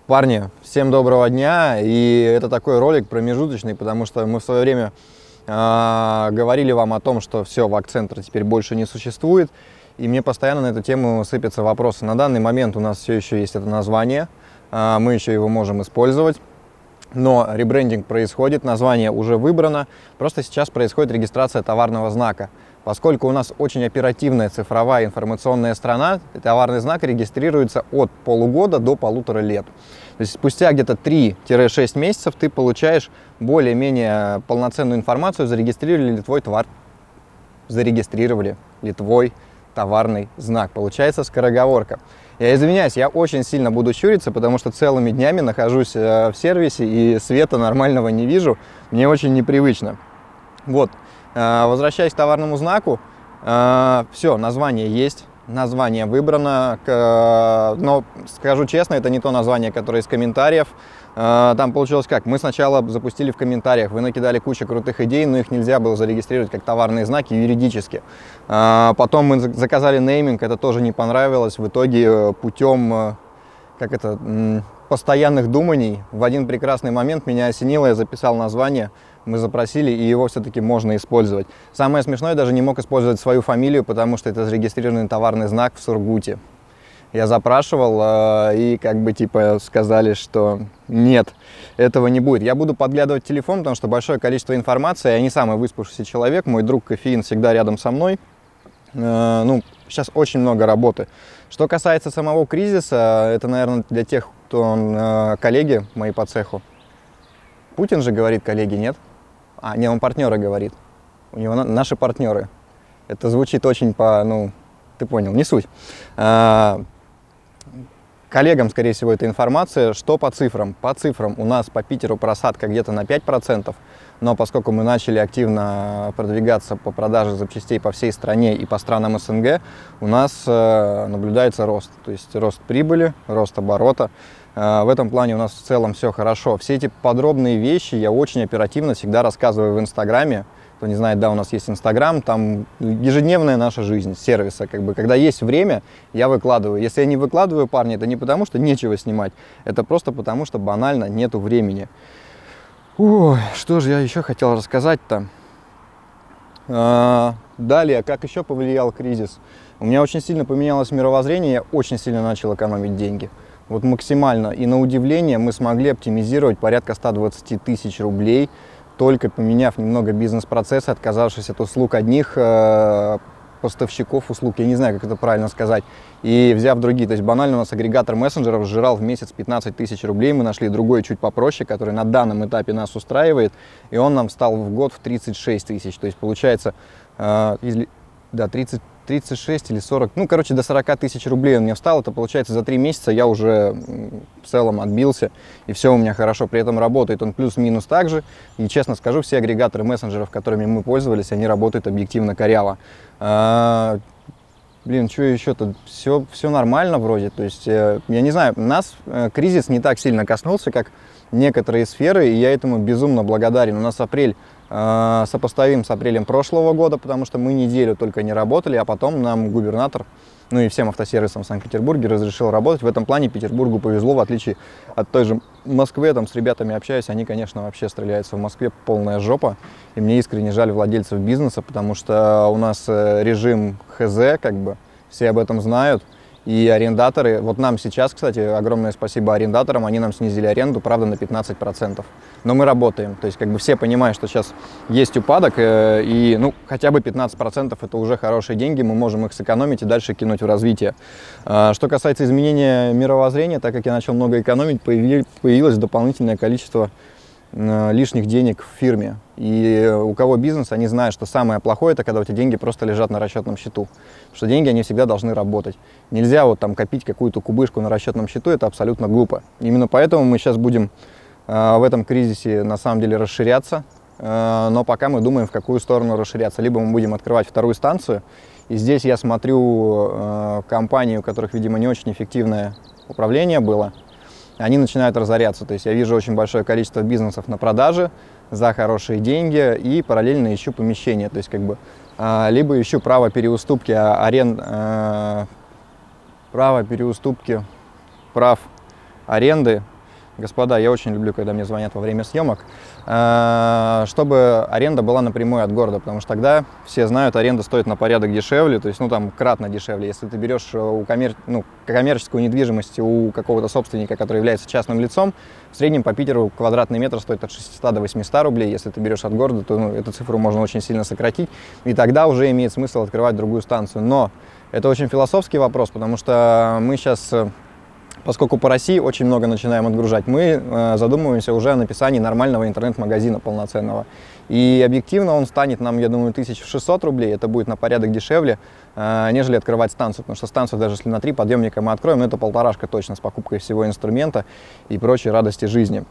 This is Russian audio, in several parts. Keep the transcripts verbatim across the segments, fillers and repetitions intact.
Парни, всем доброго дня, и это такой ролик промежуточный, потому что мы в свое время э, говорили вам о том, что все, вак-центра теперь больше не существует, и мне постоянно на эту тему сыпятся вопросы. На данный момент у нас все еще есть это название, э, мы еще его можем использовать, но ребрендинг происходит, название уже выбрано, просто сейчас происходит регистрация товарного знака. Поскольку у нас очень оперативная цифровая информационная страна, товарный знак регистрируется от полугода до полутора лет. То есть спустя где-то три-шесть месяцев ты получаешь более-менее полноценную информацию, зарегистрировали ли твой товар, зарегистрировали ли твой товарный знак. Получается скороговорка. Я извиняюсь, я очень сильно буду щуриться, потому что целыми днями нахожусь в сервисе и света нормального не вижу. Мне очень непривычно. Вот. Возвращаясь к товарному знаку, все, название есть, название выбрано, но скажу честно, это не то название, которое из комментариев. Там получилось как? Мы сначала запустили в комментариях, вы накидали кучу крутых идей, но их нельзя было зарегистрировать как товарные знаки юридически. Потом мы заказали нейминг, это тоже не понравилось. В итоге путем, как это, постоянных думаний в один прекрасный момент меня осенило, я записал название. Мы запросили, и его все-таки можно использовать. Самое смешное, я даже не мог использовать свою фамилию, потому что это зарегистрированный товарный знак в Сургуте. Я запрашивал, и как бы типа сказали, что нет, этого не будет. Я буду подглядывать телефон, потому что большое количество информации, я не самый выспавшийся человек, мой друг Кофеин всегда рядом со мной. Ну, сейчас очень много работы. Что касается самого кризиса, это, наверное, для тех, кто коллеги мои по цеху. Путин же говорит, коллеги, нет? А, не, он партнеры говорит. У него на, наши партнеры. Это звучит очень по, ну, ты понял, не суть. А, коллегам, скорее всего, эта информация. Что по цифрам? По цифрам у нас по Питеру просадка где-то на пять процентов, но поскольку мы начали активно продвигаться по продаже запчастей по всей стране и по странам СНГ, у нас э, наблюдается рост. То есть рост прибыли, рост оборота. В этом плане у нас в целом все хорошо. Все эти подробные вещи я очень оперативно всегда рассказываю в Инстаграме. Кто не знает, да, у нас есть Инстаграм, там ежедневная наша жизнь сервиса. Как бы, когда есть время, я выкладываю. Если я не выкладываю, парни, это не потому, что нечего снимать, это просто потому, что банально нету времени. Ой, что же я еще хотел рассказать-то? А, далее, как еще повлиял кризис? У меня очень сильно поменялось мировоззрение, я очень сильно начал экономить деньги. Вот максимально. И на удивление мы смогли оптимизировать порядка ста двадцати тысяч рублей, только поменяв немного бизнес-процессы, отказавшись от услуг одних э, поставщиков услуг, я не знаю, как это правильно сказать, и взяв другие. То есть банально у нас агрегатор мессенджеров сжирал в месяц пятнадцать тысяч рублей, мы нашли другой чуть попроще, который на данном этапе нас устраивает, и он нам встал в год в тридцать шесть тысяч. То есть получается, э, да, тридцать тридцать шесть или сорок, ну, короче, до сорока тысяч рублей он мне встал, это получается за три месяца я уже в целом отбился, и все у меня хорошо, при этом работает он плюс-минус так же, и честно скажу, все агрегаторы мессенджеров, которыми мы пользовались, они работают объективно коряво. А, блин, что еще-то, все, все нормально вроде, то есть, я не знаю, нас кризис не так сильно коснулся, как некоторые сферы, и я этому безумно благодарен. У нас апрель э, сопоставим с апрелем прошлого года, потому что мы неделю только не работали, а потом нам губернатор, ну и всем автосервисам в Санкт-Петербурге разрешил работать. В этом плане Петербургу повезло, в отличие от той же Москвы. Я там с ребятами общаюсь, они, конечно, вообще стреляются в Москве полная жопа. И мне искренне жаль владельцев бизнеса, потому что у нас режим ХЗ, как бы, все об этом знают. И арендаторы, вот нам сейчас, кстати, огромное спасибо арендаторам, они нам снизили аренду, правда, на пятнадцать процентов. Но мы работаем, то есть как бы все понимают, что сейчас есть упадок, и ну, хотя бы пятнадцать процентов это уже хорошие деньги, мы можем их сэкономить и дальше кинуть в развитие. Что касается изменения мировоззрения, так как я начал много экономить, появилось дополнительное количество лишних денег в фирме. И у кого бизнес, они знают, что самое плохое, это когда у тебя деньги просто лежат на расчетном счету. Потому что деньги, они всегда должны работать. Нельзя вот там копить какую-то кубышку на расчетном счету, это абсолютно глупо. Именно поэтому мы сейчас будем э, в этом кризисе на самом деле расширяться. Э, но пока мы думаем, в какую сторону расширяться. Либо мы будем открывать вторую станцию. И здесь я смотрю э, компании, у которых, видимо, не очень эффективное управление было. Они начинают разоряться. То есть я вижу очень большое количество бизнесов на продаже за хорошие деньги и параллельно ищу помещение. То есть как бы либо ищу право переуступки арен... право переуступки прав аренды господа, я очень люблю, когда мне звонят во время съемок, чтобы аренда была напрямую от города, потому что тогда, все знают, аренда стоит на порядок дешевле, то есть, ну, там, кратно дешевле. Если ты берешь у коммер... ну, коммерческую недвижимость у какого-то собственника, который является частным лицом, в среднем по Питеру квадратный метр стоит от шестисот до восьмисот рублей. Если ты берешь от города, то ну, эту цифру можно очень сильно сократить, и тогда уже имеет смысл открывать другую станцию. Но это очень философский вопрос, потому что мы сейчас... Поскольку по России очень много начинаем отгружать, мы э, задумываемся уже о написании нормального интернет-магазина полноценного. И объективно он станет нам, я думаю, тысяч шестьсот рублей. Это будет на порядок дешевле, э, нежели открывать станцию. Потому что станцию, даже если на три подъемника мы откроем, ну, это полторашка точно с покупкой всего инструмента и прочей радости жизни.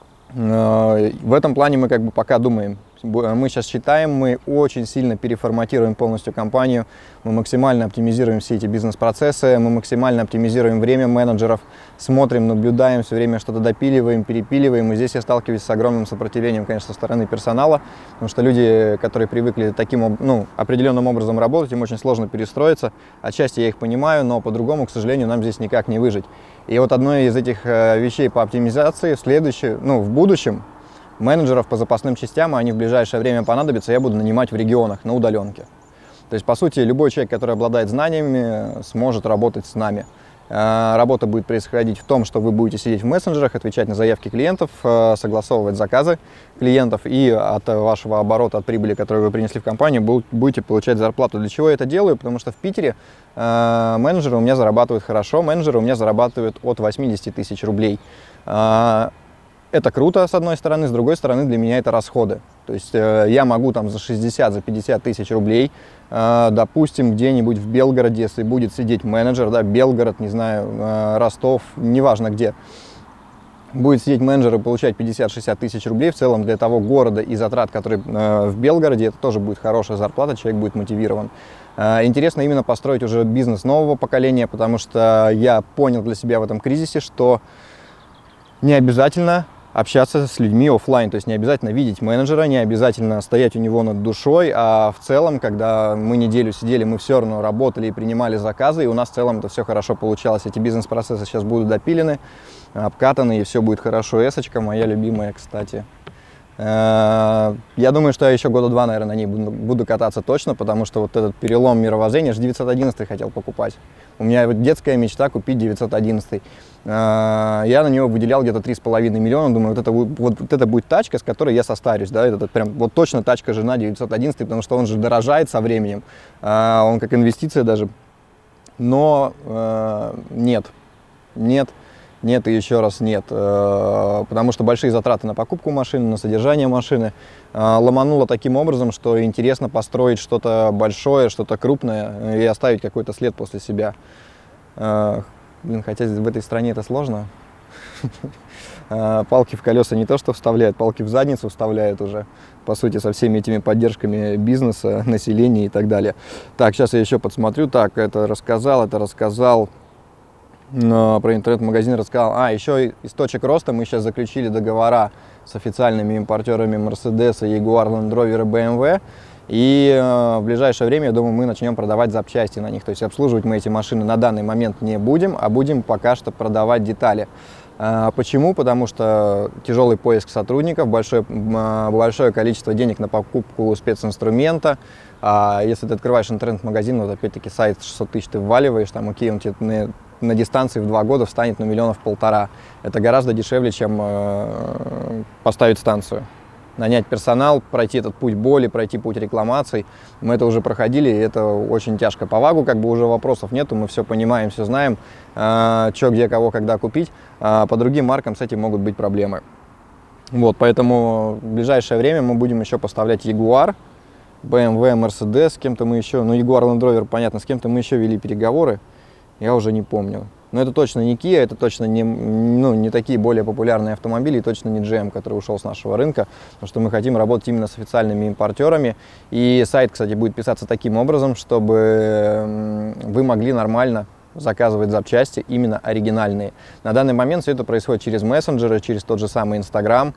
Э, в этом плане мы как бы пока думаем. Мы сейчас считаем, мы очень сильно переформатируем полностью компанию, мы максимально оптимизируем все эти бизнес-процессы, мы максимально оптимизируем время менеджеров, смотрим, наблюдаем, все время что-то допиливаем, перепиливаем. И здесь я сталкиваюсь с огромным сопротивлением, конечно, со стороны персонала, потому что люди, которые привыкли таким, ну, определенным образом работать, им очень сложно перестроиться. Отчасти я их понимаю, но по-другому, к сожалению, нам здесь никак не выжить. И вот одной из этих вещей по оптимизации в следующем, ну, в будущем, менеджеров по запасным частям, а они в ближайшее время понадобятся, я буду нанимать в регионах, на удаленке. То есть, по сути, любой человек, который обладает знаниями, сможет работать с нами. Работа будет происходить в том, что вы будете сидеть в мессенджерах, отвечать на заявки клиентов, согласовывать заказы клиентов, и от вашего оборота, от прибыли, которую вы принесли в компанию, будете получать зарплату. Для чего я это делаю? Потому что в Питере менеджеры у меня зарабатывают хорошо, менеджеры у меня зарабатывают от восьмидесяти тысяч рублей. Это круто, с одной стороны, с другой стороны, для меня это расходы. То есть э, я могу там за шестьдесят, за пятьдесят тысяч рублей, э, допустим, где-нибудь в Белгороде, если будет сидеть менеджер, да, Белгород, не знаю, э, Ростов, неважно где, будет сидеть менеджер и получать пятьдесят-шестьдесят тысяч рублей, в целом для того города и затрат, которые э, в Белгороде, это тоже будет хорошая зарплата, человек будет мотивирован. Э, интересно именно построить уже бизнес нового поколения, потому что я понял для себя в этом кризисе, что не обязательно общаться с людьми офлайн, то есть не обязательно видеть менеджера, не обязательно стоять у него над душой, а в целом, когда мы неделю сидели, мы все равно работали и принимали заказы, и у нас в целом это все хорошо получалось. Эти бизнес-процессы сейчас будут допилены, обкатаны, и все будет хорошо. Эсочка моя любимая, кстати. Я думаю, что я еще года два, наверное, на ней буду, буду кататься точно, потому что вот этот перелом мировоззрения, я же девятьсот одиннадцатый хотел покупать. У меня вот детская мечта купить девятьсот одиннадцатый. Я на него выделял где-то три с половиной миллиона, думаю, вот это, вот, вот это будет тачка, с которой я состарюсь, да, это прям вот точно тачка жена девятьсот одиннадцатый, потому что он же дорожает со временем, он как инвестиция даже, но нет, нет. Нет и еще раз нет, потому что большие затраты на покупку машины, на содержание машины. Ломануло таким образом, что интересно построить что-то большое, что-то крупное и оставить какой-то след после себя. Блин, хотя в этой стране это сложно. Палки в колеса не то что вставляют, палки в задницу вставляют уже, по сути, со всеми этими поддержками бизнеса, населения и так далее. Так, сейчас я еще подсмотрю. Так, это рассказал, это рассказал. Про интернет-магазин рассказал. А, еще из точек роста мы сейчас заключили договора с официальными импортерами Mercedes, Jaguar, Land Rover и бэ эм вэ. И э, в ближайшее время, я думаю, мы начнем продавать запчасти на них. То есть обслуживать мы эти машины на данный момент не будем, а будем пока что продавать детали. Э, почему? Потому что тяжелый поиск сотрудников, большое, э, большое количество денег на покупку специнструмента. А если ты открываешь интернет-магазин, вот опять-таки сайт шестьсот тысяч ты вваливаешь, там, окей, он тебе на, на дистанции в два года встанет на миллионов полтора. Это гораздо дешевле, чем э, поставить станцию. Нанять персонал, пройти этот путь боли, пройти путь рекламаций. Мы это уже проходили, и это очень тяжко. По ВАГу как бы уже вопросов нету, мы все понимаем, все знаем, э, что, где, кого, когда купить. А по другим маркам с этим могут быть проблемы. Вот, поэтому в ближайшее время мы будем еще поставлять Jaguar, бэ эм вэ, Mercedes, с кем-то мы еще, ну Jaguar, Land Rover, понятно, с кем-то мы еще вели переговоры, я уже не помню. Но это точно не Kia, это точно не, ну, не такие более популярные автомобили, и точно не джи эм, который ушел с нашего рынка, потому что мы хотим работать именно с официальными импортерами. И сайт, кстати, будет писаться таким образом, чтобы вы могли нормально заказывать запчасти именно оригинальные. На данный момент все это происходит через мессенджеры, через тот же самый Инстаграм,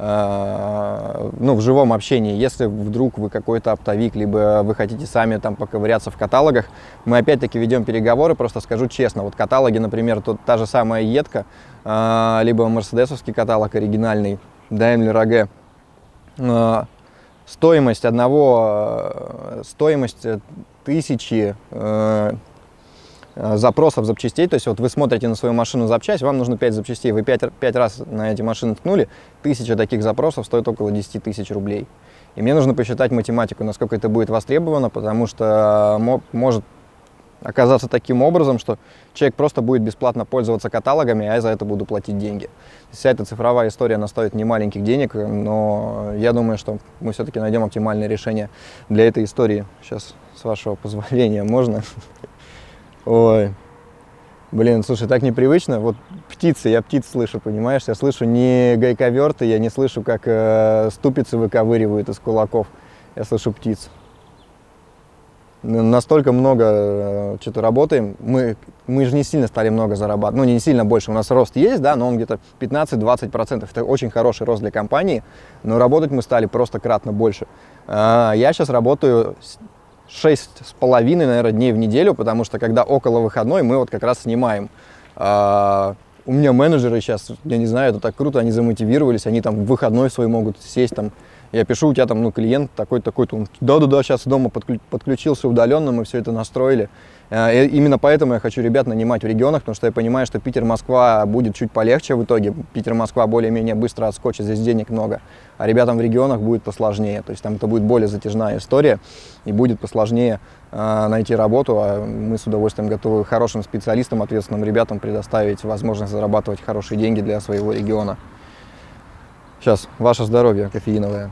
э, ну, в живом общении. Если вдруг вы какой-то оптовик, либо вы хотите сами там поковыряться в каталогах, мы опять-таки ведем переговоры, просто скажу честно, вот каталоги, например, тут та же самая Едка, э, либо мерседесовский каталог оригинальный, Daimler эй джи, э, стоимость одного, э, стоимость тысячи э, запросов запчастей, то есть вот вы смотрите на свою машину запчасть, вам нужно пять запчастей, вы пять, пять раз на эти машины ткнули, тысяча таких запросов стоит около десяти тысяч рублей. И мне нужно посчитать математику, насколько это будет востребовано, потому что может оказаться таким образом, что человек просто будет бесплатно пользоваться каталогами, а я за это буду платить деньги. Вся эта цифровая история, она стоит немаленьких денег, но я думаю, что мы все-таки найдем оптимальное решение для этой истории. Сейчас, с вашего позволения, можно? Ой, блин, слушай, так непривычно. Вот птицы, я птиц слышу, понимаешь? Я слышу не гайковерты, я не слышу, как э, ступицы выковыривают из кулаков. Я слышу птиц. Настолько много э, что-то работаем. Мы, мы же не сильно стали много зарабатывать. Ну, не сильно больше. У нас рост есть, да, но он где-то пятнадцать-двадцать процентов. Это очень хороший рост для компании, но работать мы стали просто кратно больше. Э, я сейчас работаю шесть с половиной, наверное, дней в неделю, потому что когда около выходной, мы вот как раз снимаем. А, у меня менеджеры сейчас, я не знаю, это так круто, они замотивировались, они там в выходной свой могут сесть там. Я пишу, у тебя там, ну, клиент такой-то, такой-то, он, да-да-да, сейчас дома подключился удаленно, мы все это настроили. И именно поэтому я хочу ребят нанимать в регионах, потому что я понимаю, что Питер-Москва будет чуть полегче в итоге. Питер-Москва более-менее быстро отскочит, здесь денег много. А ребятам в регионах будет посложнее. То есть там это будет более затяжная история и будет посложнее э, найти работу. А мы с удовольствием готовы хорошим специалистам, ответственным ребятам предоставить возможность зарабатывать хорошие деньги для своего региона. Сейчас, ваше здоровье кофеиновое.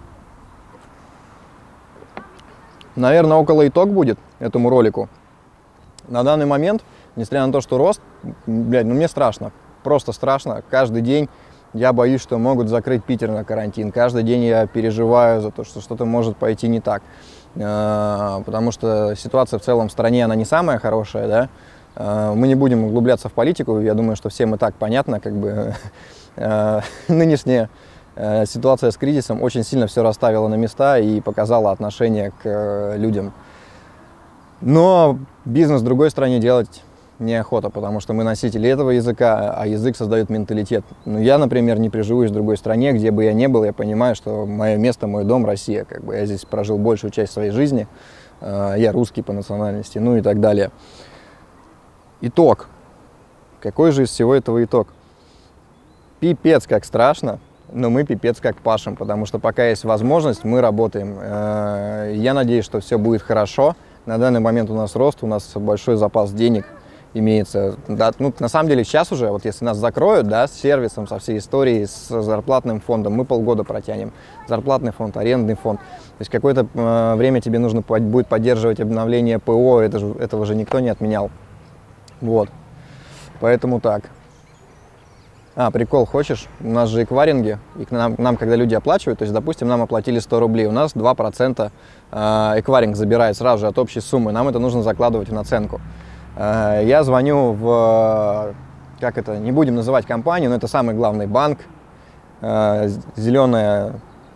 Наверное, около итог будет этому ролику. На данный момент, несмотря на то, что рост, блядь, ну мне страшно, просто страшно. Каждый день я боюсь, что могут закрыть Питер на карантин. Каждый день я переживаю за то, что что-то может пойти не так. Потому что ситуация в целом в стране, она не самая хорошая, да. Мы не будем углубляться в политику, я думаю, что всем и так понятно, как бы нынешняя ситуация с кризисом очень сильно все расставила на места и показала отношение к людям. Но бизнес в другой стране делать неохота, потому что мы носители этого языка, а язык создает менталитет. Ну, я, например, не приживусь в другой стране, где бы я ни был, я понимаю, что мое место, мой дом — Россия. Как бы я здесь прожил большую часть своей жизни, я русский по национальности, ну и так далее. Итог. Какой же из всего этого итог? Пипец как страшно, но мы пипец как пашем, потому что пока есть возможность, мы работаем. Я надеюсь, что все будет хорошо. На данный момент у нас рост, у нас большой запас денег имеется. Да, ну, на самом деле сейчас уже, вот если нас закроют, да, с сервисом, со всей историей, с зарплатным фондом, мы полгода протянем. Зарплатный фонд, арендный фонд. То есть какое-то э, время тебе нужно будет поддерживать обновление ПО, это же, этого же никто не отменял. Вот. Поэтому так. А, прикол, хочешь? У нас же эквайринги, и к нам, нам, когда люди оплачивают, то есть, допустим, нам оплатили сто рублей, у нас два процента эквайринг забирает сразу же от общей суммы, нам это нужно закладывать в наценку. Я звоню в, как это, не будем называть компанию, но это самый главный банк, зеленая,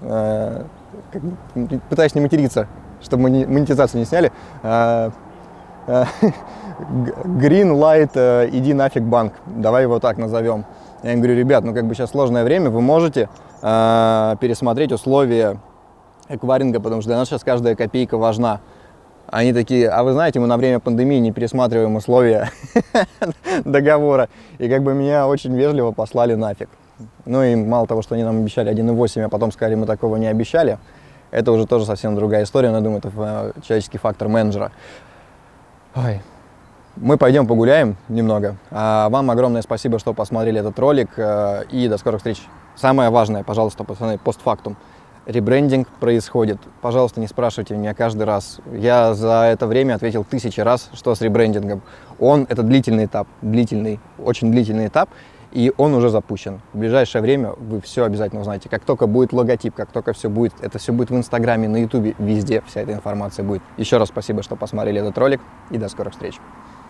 пытаюсь не материться, чтобы мы монетизацию не сняли, Green Light, иди нафиг банк, давай его так назовем. Я им говорю, ребят, ну как бы сейчас сложное время, вы можете э, пересмотреть условия эквайринга, потому что для нас сейчас каждая копейка важна. Они такие, а вы знаете, мы на время пандемии не пересматриваем условия договора. И как бы меня очень вежливо послали нафиг. Ну и мало того, что они нам обещали один и восемь, а потом сказали, мы такого не обещали, это уже тоже совсем другая история, но я думаю, это человеческий фактор менеджера. Ой. Мы пойдем погуляем немного. А вам огромное спасибо, что посмотрели этот ролик. И до скорых встреч. Самое важное, пожалуйста, пацаны, постфактум. Ребрендинг происходит. Пожалуйста, не спрашивайте меня каждый раз. Я за это время ответил тысячи раз, что с ребрендингом. Он, это длительный этап, длительный, очень длительный этап, и он уже запущен. В ближайшее время вы все обязательно узнаете. Как только будет логотип, как только все будет, это все будет в Инстаграме, на Ютубе, везде вся эта информация будет. Еще раз спасибо, что посмотрели этот ролик, и до скорых встреч.